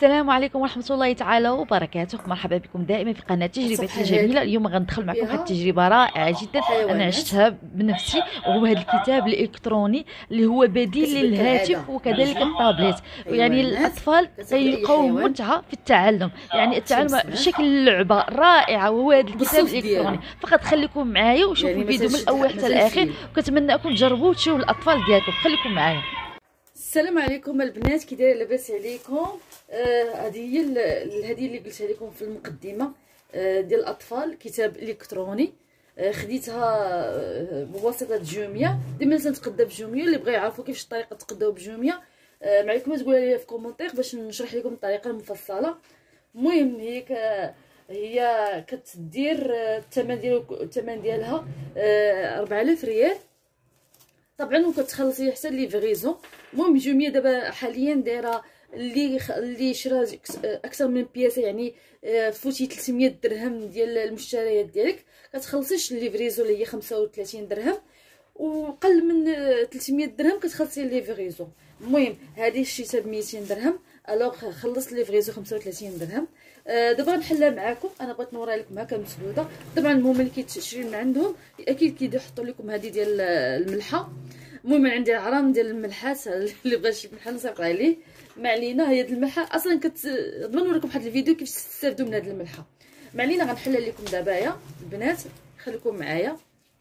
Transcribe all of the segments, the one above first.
السلام عليكم ورحمة الله تعالى وبركاته. مرحبا بكم دائما في قناة تجربة جميلة. اليوم غندخل معكم واحد التجربة رائعة جدا انا عشتها بنفسي، وهو هذا الكتاب الالكتروني اللي هو بديل للهاتف وكذلك الطابلت. يعني الاطفال يلقاو متعة في التعلم، يعني التعلم بشكل لعبة رائعة، وهو هذا الكتاب الالكتروني. فقط خليكم معايا وشوفوا الفيديو من الاول حتى الاخير، وكنتمنى انكم تجربوا وتشوفوا الاطفال ديالكم. خليكم معايا. السلام عليكم البنات، كي داير؟ لاباس عليكم؟ هذه هي الهديه اللي قلت لكم في المقدمه ديال الاطفال، كتاب الكتروني. خديتها بواسطه جوميا. ديما تنتقدا بجوميا، اللي بغى يعرفوا كيفاش الطريقه تقداو بجوميا ما عليكم تقولوا لي في كومونتير باش نشرح لكم الطريقه المفصله. المهم هي كتدير الثمن ديالها 4000 ريال طبعا، وكتخلصي حتى ليفريزون. المهم جوميا دابا حاليا دايره اللي شرا اكثر من بياسه، يعني فوتي 300 درهم ديال المشتريات ديالك، كتخلصيش الليفريزون اللي هي 35 درهم، وقل من 300 درهم كتخلصي الليفريزون. المهم هذه شريتها ب 200 درهم، الوغ خلصت ليفريزون 35 درهم. دابا غنحلها معاكم. انا بغيت نوريها لكم هكا مسدوده. طبعا المهم اللي كيتشري من عندهم اكيد كيحطوا لكم هذه ديال الملحه. المهم عندي عرام ديال الملحات، اللي بغى شي ملحه نصيفط عليه. ما علينا، هي ديال الملحه اصلا نضمن لكم واحد الفيديو كيفاش تستافدوا من هذه الملحه. ما علينا، غنحلها لكم دابا يا البنات، خليكم معايا.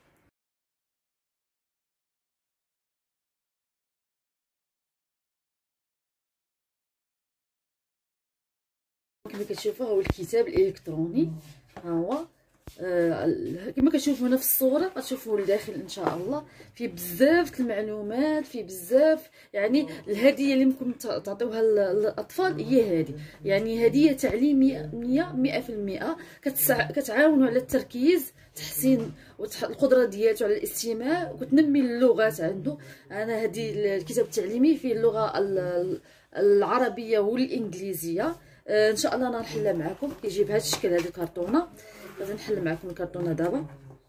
كما كتشوفوا هو الكتاب الالكتروني، ها هو. كما كتشوفوا هنا في الصوره غتشوفوا الداخل ان شاء الله. فيه بزاف المعلومات، فيه بزاف، يعني الهديه اللي ممكن تعطيوها للاطفال هي هذه، يعني هديه تعليميه 100%. كتعاونوا على التركيز، تحسين القدره ديالته على الاستماع، وكتنمي اللغات عنده. انا هذه الكتاب التعليمي فيه اللغه العربيه والانجليزيه. ان شاء الله انا نحلها معكم. كيجي بهذا الشكل، هذه الكرتونه. غادي نحل معكم الكرتونه دابا.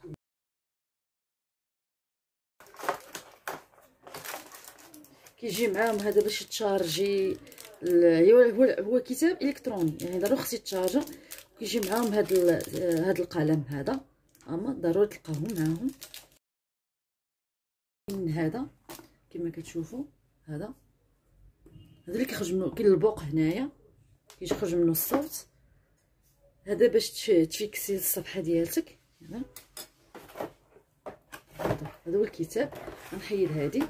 كيجي معاهم هذا باش تشارجي. هو كتاب الكتروني، يعني ضروري خصك تشارجا. كيجي معاهم هذا القلم هذا، اما ضروري تلقاوهم معاهم. من هذا كما كتشوفوا، هذا اللي كيخرج منه، كاين البوق هنايا كيخرج منه الصوت. هذا باش تفيكسي الصفحه ديالتك. هذا هو الكتاب. غنحيد هذه.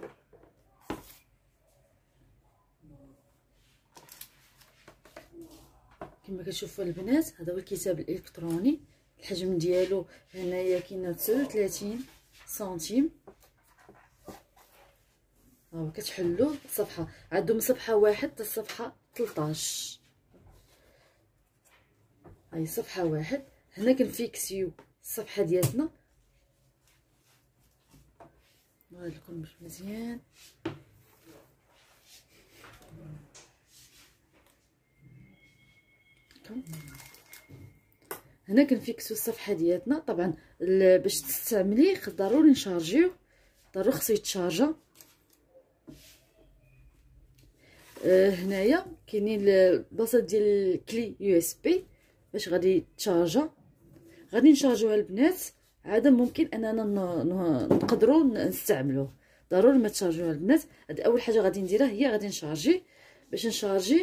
كما كتشوفوا البنات، هذا هو الكتاب الالكتروني. الحجم ديالو هنايا كاين 39 سنتيم. ها كتحلوا الصفحه، عندهم صفحه 1 حتى الصفحه 13. هاي صفحه 1. هنا كنفيكسيو الصفحه ديالتنا. نوري لكم مزيان. هنا كنفيكسيو الصفحه ديالتنا. طبعا باش تستعمليه ضروري نشارجيوه، ضروري خصو يتشارجا. هنايا كاينين البلاصه ديال الكلي يو اس بي باش غادي تشارجا. غادي نشارجوها البنات. عاده ممكن اننا نقدروا نستعملوه. ضروري ما تشارجوها البنات. هذه اول حاجه غادي نديرها، هي غادي نشارجي. باش نشارجيه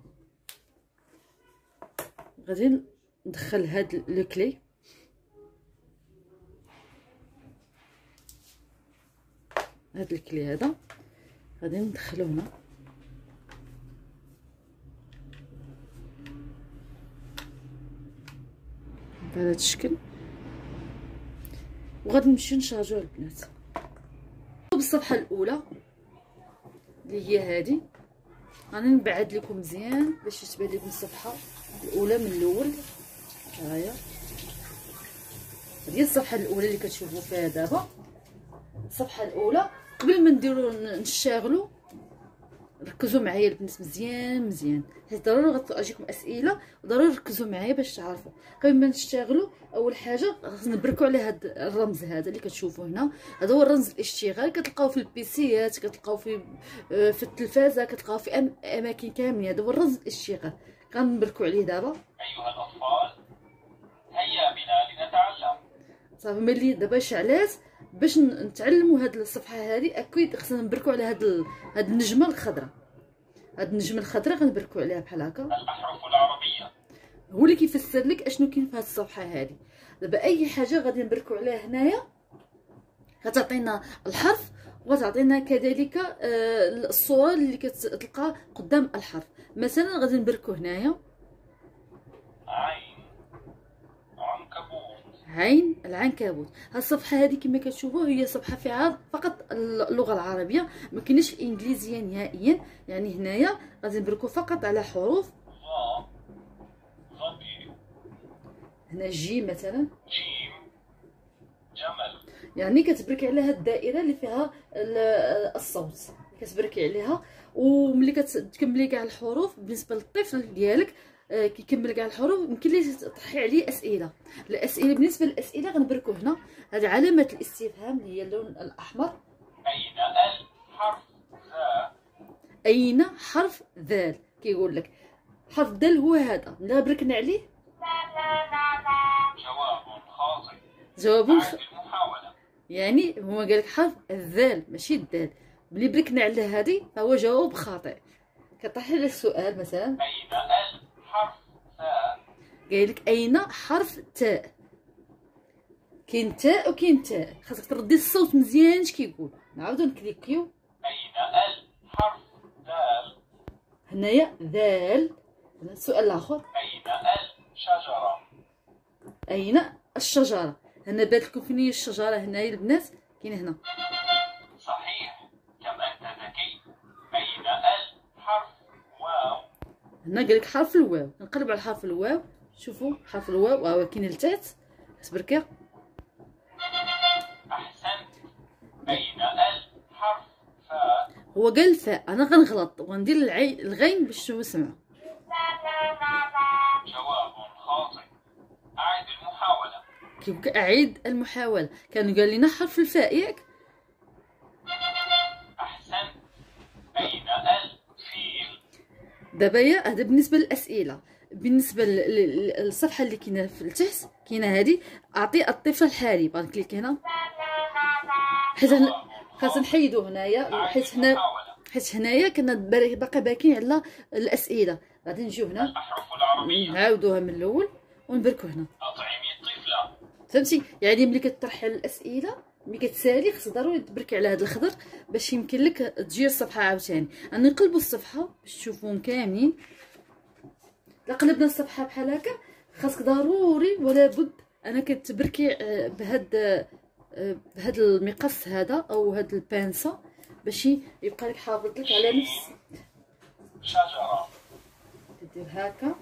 غادي ندخل هاد الكلي. هاد الكلي هذا غادي ندخلو هنا. بهذا الشكل، وغادي نمشيو نشارجوها البنات. بالصفحه الاولى اللي هي هذه، غادي نبعد لكم مزيان باش تبان لكم الصفحه الاولى من الاول. هاهي هذه الصفحه الاولى اللي كتشوفوا فيها دابا. الصفحه الاولى قبل ما نديرو نشتغلوا ركزوا معايا البنات مزيان مزيان، حيت ضروري غتجيكم اسئله وضروري ركزوا معايا باش تعرفوا. قبل ما نشتغلوا اول حاجه خصنا نبركوا على هذا الرمز هذا اللي كتشوفوا هنا. هذا هو الرمز الاشتغال، كتلقاوه في البيسيات، كتلقاوه في التلفازه، كتلقاوه في اماكن كاملين. هذا هو الرمز الاشتغال، غنبركوا عليه دابا. ايها الاطفال هيا بنا لنتعلم. صافي ملي دابا شعلات باش نتعلموا هاد الصفحه هذه اكيد خصنا نبركوا على هاد النجمه الخضراء. هاد النجمه الخضراء غنبركوا عليها بحال هكا. الاحرف العربيه هو اللي كيفسر لك اشنو كاين في هاد الصفحه هذه. دابا اي حاجه غادي نبركوا عليها هنايا غتعطينا الحرف، وغتعطينا كذلك الصوره اللي كتلقى قدام الحرف. مثلا غادي نبركوا هنايا عين عنكبوت. عين العنكبوت. هاد الصفحه هذه كما كتشوفوا هي صفحه فيها فقط اللغه العربيه، ما كاينش الانجليزيه نهائيا. يعني هنايا غادي نبركوا فقط على حروف. ظبي. هنا جيم مثلا، جيم جمل. يعني كتبركي على هاد الدائره اللي فيها الصوت، كتبركي عليها. وملي كتكملي كاع الحروف بالنسبه للطفل ديالك كيكمل كاع الحروف يمكن ليه تطرحي عليه اسئله. الاسئله بالنسبه للاسئله غنبركو هنا هذه علامه الاستفهام اللي هي اللون الاحمر. اين الحرف ذا؟ اين حرف ذال؟ كيقول لك حرف ذال هو هذا، ملي بركنا عليه جواب خاطئ. جواب المحاولة. يعني هو قال لك حرف الذال ماشي الدال. ملي بركنا على هذه فهو جواب خاطئ. كطرحي لك السؤال مثلا اين الحرف ثاء؟ قال لك اين حرف تاء؟ كاين تاء وكاين تاء، خاصك تردي الصوت مزيان اش كيقول. نعاودو نكليكيو. اين الحرف ذال؟ هنايا ذال. السؤال الاخر اين الشجرة؟ اين الشجره؟ هنا بات لكم فين هي الشجره؟ هنايا البنات كاينه هنا. صحيح، كم انت ذكي. اين الحرف واو؟ هنا قال لك حرف الواو. نقلب على حرف الواو، شوفوا حرف الواو ها هو كاين لتحت. تبركي. احسنت. اين الحرف فاء؟ هو قال فاء، انا غنغلط وغندير الغين باش نسمعوا. جواب خاطئ. اعد المحاولة. كيف اعيد المحاوله؟ كان قال لنا حرف الفاء ياك. احسنت. اين الفيل؟ دابا يا هذا بالنسبه للاسئله. بالنسبه للصفحه اللي كاينه في التحت كاينه هذه اعطي الطفل الحالي. غنكليك هنا حيت هنا خاصنا نحيدو هنايا، حيت هنايا كنا باقي باكين على الاسئله. غادي نجيو هنا الاحرف العربية نعاودوها من الاول ونبركو هنا. اطعمي الطفلة. فهمتي؟ يعني ملي كتطرحي على الاسئله ملي كتسالي خصك ضروري تبركي على هذا الخضر باش يمكن لك تجي الصفحه عاوتاني. غادي نقلبوا الصفحه باش تشوفوهم كاملين. الا قلبنا الصفحه بحال هكا خاصك ضروري ولا بد انا كتبركي بهاد المقص هذا او هاد البانسه باش يبقى لك حافظ لك على نفس. شجرة. كدير هكا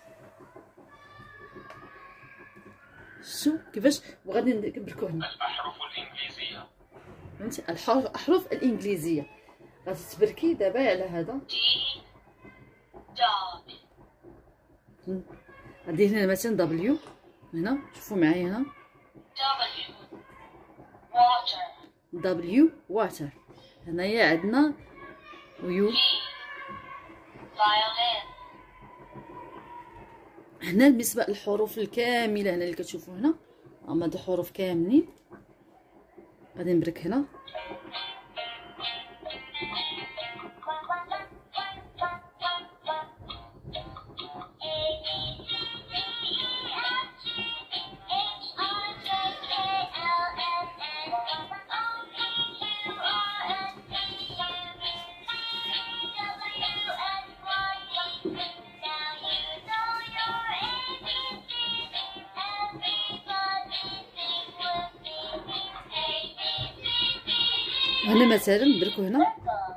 شو كيفاش وغادي نبركو هنا. الاحرف الانجليزية. فهمتي؟ الاحرف الانجليزيه غادي تبركي دابا على هذا. غادي هنا مثلا دبليو. هنا شوفوا معايا هنا دبليو واتر. هنايا عندنا ويو. هنا بالنسبه للحروف الكامله هنا اللي كتشوفوا هنا هما هاد الحروف كاملين. غادي نبرك هنا هنا مثلا نبركو هنا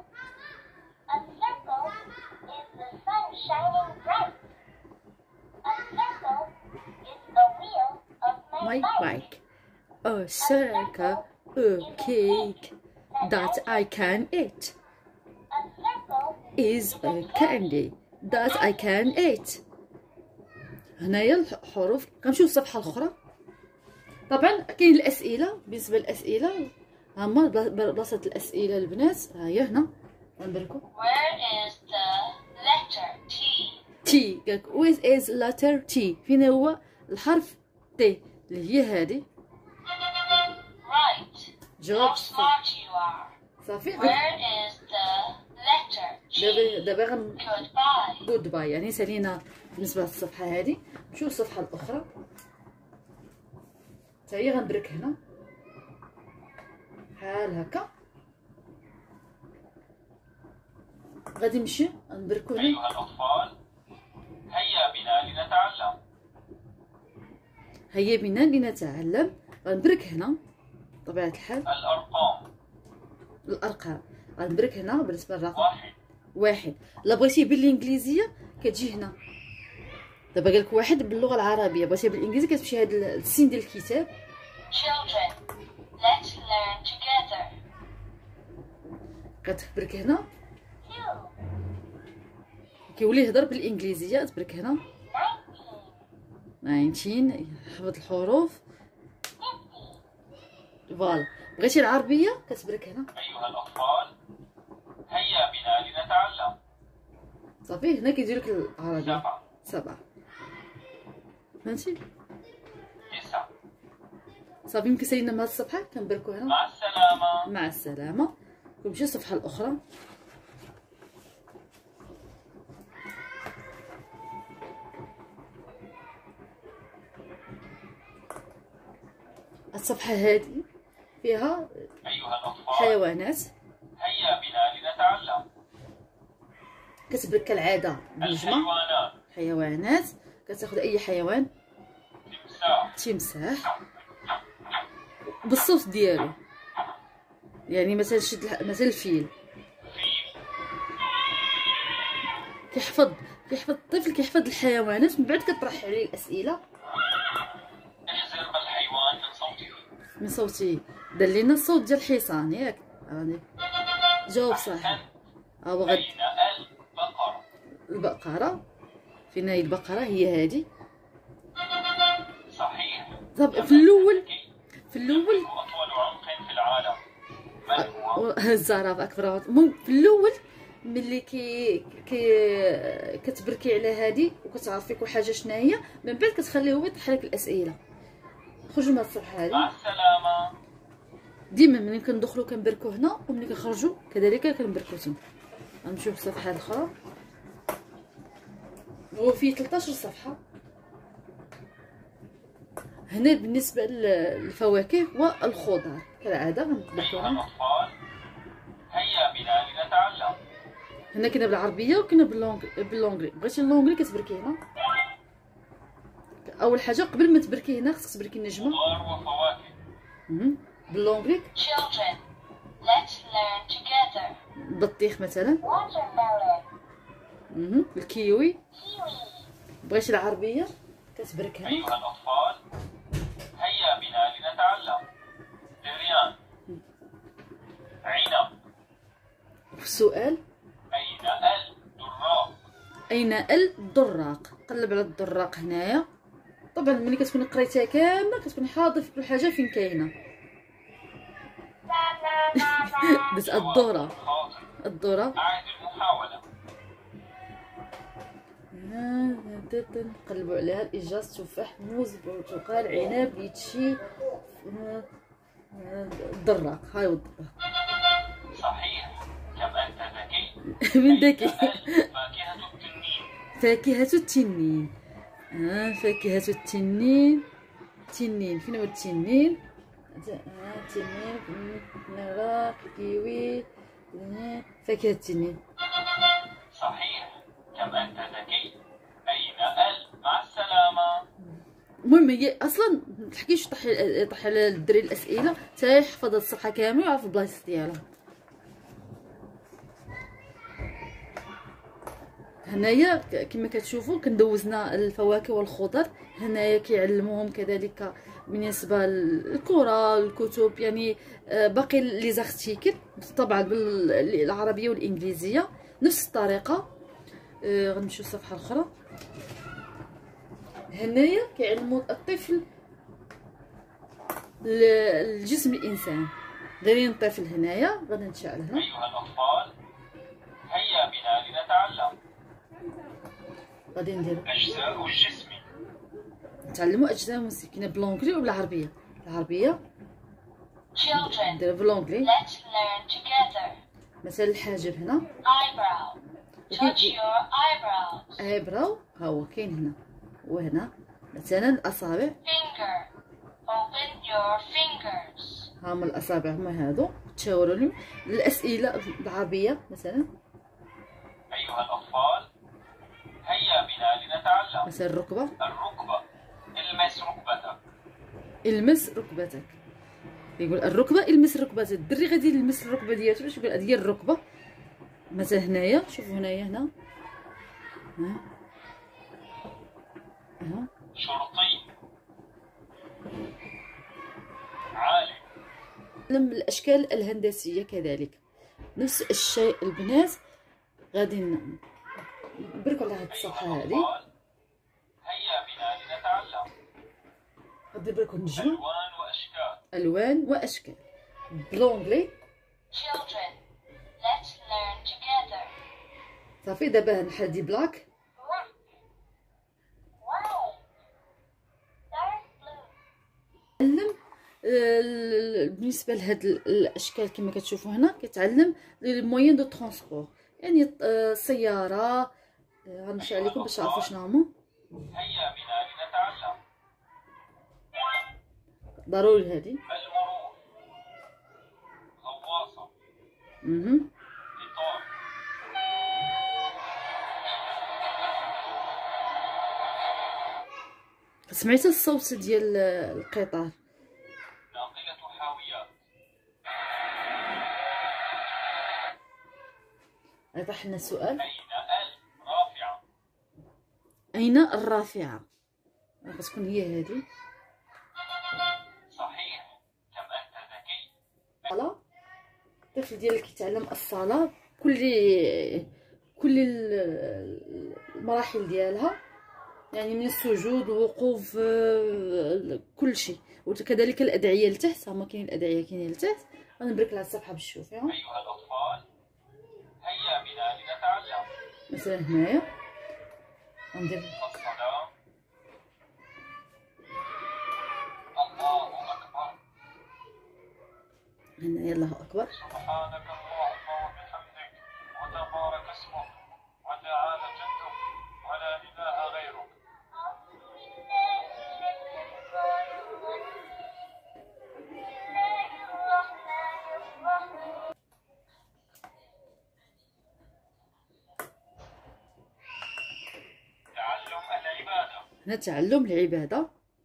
my bike, a circle, a cake that I can eat. is candy that I can eat. هنايا الحروف. كنمشيو للصفحه الاخرى. طبعا كاين الاسئله. بالنسبه للاسئله هما بلاصه الاسئله البنات ها هي هنا غنبركو. Where is the letter T? T. قالك where is letter T. فين هو الحرف T اللي هي هذه. Right. جواب How smart you are. صافي. Where is the letter G? دابا Goodbye. جود باي يعني سالينا بالنسبه للصفحه هذه. نمشيو للصفحه الاخرى حتى هي غنبرك هنا بحال هكا. غادي نمشي نبركو هنا. أيها الأطفال هيا بنا لنتعلم. هيا بنا لنتعلم. غنبرك هنا بطبيعه الحال الأرقام. الارقام. غنبرك هنا بالنسبه للرقم 1. واحد. لا بغيتيه بالانجليزيه كتجي هنا. دابا قالك واحد باللغه العربيه، بغيتيه بالانجليزيه كتمشي هاد السين ديال الكتاب. Children, let's learn together. كتبرك هنا You. كيولي يهضر بالانجليزيه. تبرك هنا 19. حفظ الحروف. فوالا. بغيتي العربيه كتبرك هنا. أيها الأطفال هيا بنا لنتعلم. صافي. هنا كيدير لك العربيه 7. 7. فهمتي 9. صافي. يمكن سالينا من هاد الصفحه كنبركو هنا. مع السلامة. مع السلامه. كنمشيو للصفحه الاخرى. الصفحه هذه فيها أيها الأطفال حيوانات. هيا بنا لنتعلم. كتبرك كالعاده بالنجمه الحيوانات. حيوانات. كتاخذ اي حيوان. تمساح. تمساح بالصوت ديالو. يعني مثلا شد مثلا الفيل. فيل. كيحفظ الطفل كيحفظ الحيوانات. من بعد كطرح عليه الاسئله. احذر الحيوان من صوته. من صوتي. دار لينا الصوت ديال الحصان ياك. راني جاوب صحيح. هو غد أين البقرة؟ البقره. فين هي البقره؟ هي هذه. صحيح. طب في الاول أطول عنق في العالم من هو؟ الزرافه اكبر. في الاول ملي كتبركي على هذه وكتعرفي كل حاجه شناهي، من بعد كتخليه هو يطرح لك الاسئله. خرجوا من هاد الصفحه مع هذه. السلامة. ديما ملي كندخلوا كنبركو هنا وملي كنخرجوا كذلك كنبركو تما. غنمشيو للصفحه الاخرى. هو فيه 13 صفحه. هنا بالنسبه للفواكه والخضر كالعاده غنبركو أيها هنا. الأطفال هيا بنا لنتعلم. هنا كاينه بالعربيه وكاينه باللونجلي. بغيتي اللونجلي كتبركي هنا. اول حاجه قبل ما تبركي هنا خصك تبركي النجمه. خضار وفواكه. باللونجلي Children, let's learn together. البطيخ مثلا. Watermelon. الكيوي. Kiwi. بغيتي العربيه كتبرك هنا. أيها الأطفال هيا بنا لنتعلم. بريان. عنب. السؤال أين الدراق؟ اين الدراق. قلب على الدراق هنايا. طبعا ملي كتكوني قريتها كامله كتكوني حاضر في كل حاجه فين كاينه. بس الذره. خاطئ. الذره أعد المحاولة. نقلبوا عليها. الاجاز تفاح موز برتقال عنب ليتشي الدراق. هاي هو الدراق. صحيح. كم أنت ذكي. من ذكي. فاكهة التنين. فاكهة التنين. فاكهة التنين. تنين. فين هو التنين؟ تنين. نرى كيوي. فاكهة التنين. صحيح. كم أنت ذكي. أين مع السلامة. المهم هي اصلا متحكيش طح على الدري الاسئله حتى يحفظ الصفحه كامله ويعرف البلايص ديالها. هنايا كما كتشوفوا كندوزنا الفواكه والخضر. هنايا كيعلموهم كذلك بالنسبه للكره الكتب، يعني باقي لي زارتيكل طبعا بالعربيه والانجليزيه. نفس الطريقه. غنمشيو للصفحه الاخرى. هنايا كيعلموا الطفل الجسم الانسان. دايرين الطفل هنايا، غادي نتشعل هنا. أيها الأطفال هيا بنا لنتعلم غادي نديرو أجزاء الجسم. نتعلموا اجزاء مسكينه بالانجلي وبالعربيه. العربيه Children, نديرها بالانجلي. let's learn together. مثلا الحاجب هنا Eyebrow. Touch your eyebrows. ايبراو، ها هو كاين هنا وهنا. مثلا الاصابع، Finger. Open your fingers. ها هما الاصابع هما هادو. تشاوروا لهم الاسئله بالعربيه مثلا. أيها الأطفال هيا بنا لنتعلم مثلا الركبه، الركبة. المس ركبتك. المس ركبتك. يقول الركبه المس ركبتك. الدري غادي يلمس الركبه ديالو باش يقول هذه هي الركبه. مثلا هنايا شوفوا هنايا هنا ها شرطي. عالم. علم الاشكال الهندسيه كذلك نفس الشيء. البنات غادي نبركوا على هاد الصفحه هذه. الأطفال هيا بنا لنتعلم غادي نبركوا نجمع ألوان وأشكال. الوان واشكال بالونجلي. Children, let's learn together. صافي دابا نحدي بلاك. Wow. Dark blue. علم بالنسبه لهاد الاشكال كما كتشوفوا هنا كيتعلم الموين دو ترونسبور، يعني السياره. غنمشي عليكم باش تعرفوا شنو هما. هيا بنا لنتعلم ضروري هذه. المرور. غواصة. اها قطار. سمعت الصوت ديال القطار. ناقلة حاويات. يطرح لنا سؤال: أين أين الرافعة؟ غتكون هي هذه. صحيح. كم أنت ذكي. الصلاة. الطفل ديالك كيتعلم الصلاة كل المراحل ديالها، يعني من السجود وقوف كل شيء، وكذلك الأدعية لتحت. هما كاين الأدعية كاينين لتحت. غنبرك على الصفحة باش تشوفيها. أيها الأطفال هيا بنا لنتعلم مثلا هنايا غندير الصلاة. الله أكبر. هنايا الله أكبر. سبحانك اللهم وبحمدك وتبارك اسمك وتعالى جدك ولا إله غيرك. تعلم العبادة. هنا تعلم العبادة.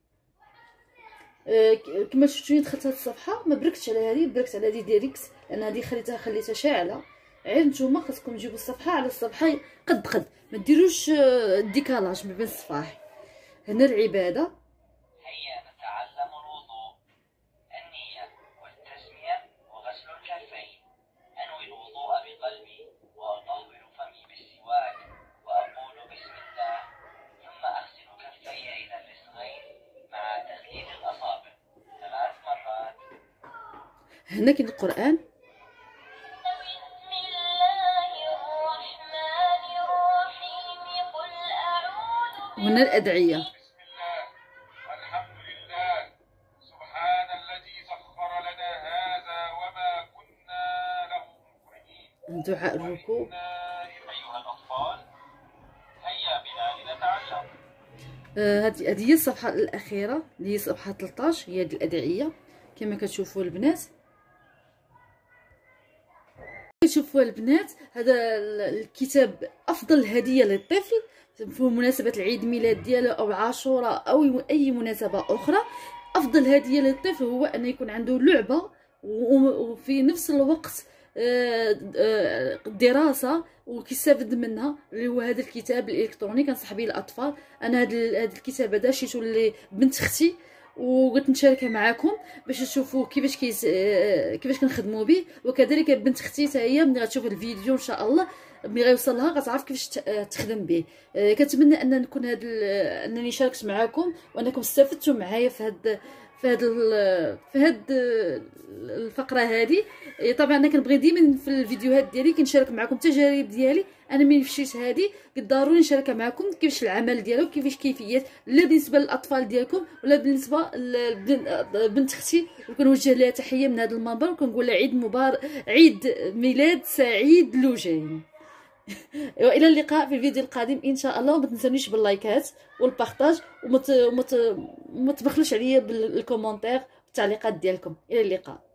كما شفتوني دخلت هاد الصفحه ما بركتش على هذه، بركت على هذه ديريكت، لان هذه خليتها شاعله. غير نتوما خاصكم تجيبوا الصفحه على الصفحه قد ما ديروش الديكالاج ما بين الصفاح. هنا العباده. هيا نتعلم الوضوء. النية والتسمية وغسل الكفين. أنوي الوضوء بقلبي وأطول فمي بالسواك وأقول بسم الله، ثم أغسل كفي إلى الرسغين مع تخليل الأصابع 3 مرات. هنا كاين القران. بسم الله الرحمن الرحيم. قل أعوذ وهنا الادعيه. بسم الله. الحمد لله. سبحان الذي سخر لنا هذا وما كنا له مقرنين. دعاء الركوع. أيها الأطفال هيا بنا لنتعلم هذه هي الصفحه الاخيره اللي هي صفحه 13، هي هذه الادعيه كما كتشوفوا البنات. شوفوا البنات، هذا الكتاب افضل هديه للطفل في مناسبه العيد ميلاد ديالو او عاشوراء او اي مناسبه اخرى. افضل هديه للطفل هو ان يكون عنده لعبه وفي نفس الوقت دراسه وكيستافد منها، اللي هو هذا الكتاب الالكتروني. كنصح به الاطفال. انا هذا الكتاب هذا شيتو لبنت اختي وقلت نشاركها معكم باش تشوفوا كيفاش كنخدموا به، وكذلك بنت اختي حتى هي ملي غتشوف الفيديو ان شاء الله ملي غيوصل لها غتعرف كيفاش تخدم به. كنتمنى ان نكون انني شاركت معكم وانكم استفدتوا معايا في هاد الفقره هذه. طبعا انا كنبغي ديما في الفيديوهات ديالي كنشارك معكم التجارب ديالي. انا ملي مشيت هذه قد ضروري نشاركها معكم كيفاش العمل ديالو كيفاش كيفيات، لا بالنسبه للاطفال ديالكم ولا بالنسبه لبنت اختي. وكنوجه لها تحيه من هذا المنبر وكنقول لها عيد ميلاد سعيد لوجين. والى اللقاء في الفيديو القادم ان شاء الله. وما تنسونيش باللايكات والبارطاج وما تبخلوش عليا بالكومونتير والتعليقات ديالكم. الى اللقاء.